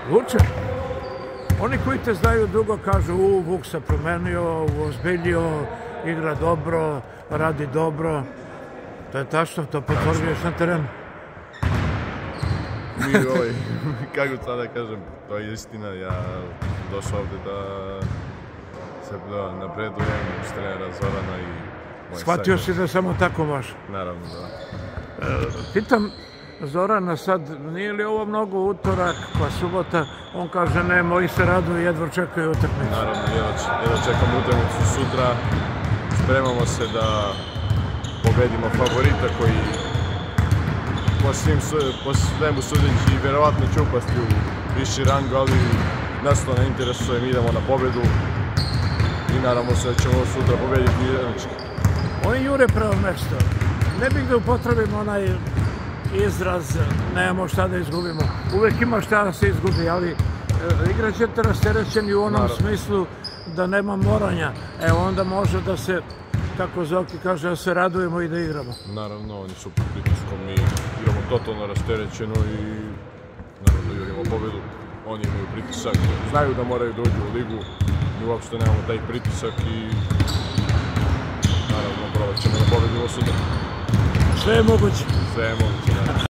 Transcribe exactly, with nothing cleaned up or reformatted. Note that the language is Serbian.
Vuče. Oni koji te znaju dugo kažu u, Vuk se promenio, ozbiljio, igra dobro, radi dobro. To je tačno, to potvrđuješ na terenu. Mi ovaj, kako sada kažem, to je istina, ja došao ovde da se napredujem uz trenera Zorana i moj Shvatio si da samo tako može? Naravno, da. Pitam Zorana sad, nije li ovo mnogo utorak, pa subota, on kaže ne, moji se raduju, jedva čekaju utakmicu. Naravno, jedva čekam utakmicu sutra, spremamo se da pobedimo favorita koji po svemu sudeći verovatno će upasti u viši rang, ali nas to ne interesuje, mi idemo na pobedu i naravno se da ćemo sutra pobediti jednički. Oni jure pravo mesto. Ne bih da upotrebim onaj izraz, nemamo šta da izgubimo. Uvek ima šta da se izgubi, ali igrač ćete rasterećeni u onom smislu da nema moranja. Evo onda može da se, kako Zoki kaže, da se radujemo i da igramo. Naravno, oni su pod pritiskom, mi igramo totalno rasterećeno i naravno jurimo pobedu. Oni imaju pritisak, znaju da moraju da uđu u ligu, mi uopšte nemamo taj pritisak i naravno probat ćemo da pobedimo sutra. Sve je moguće. Sve je moguće, da.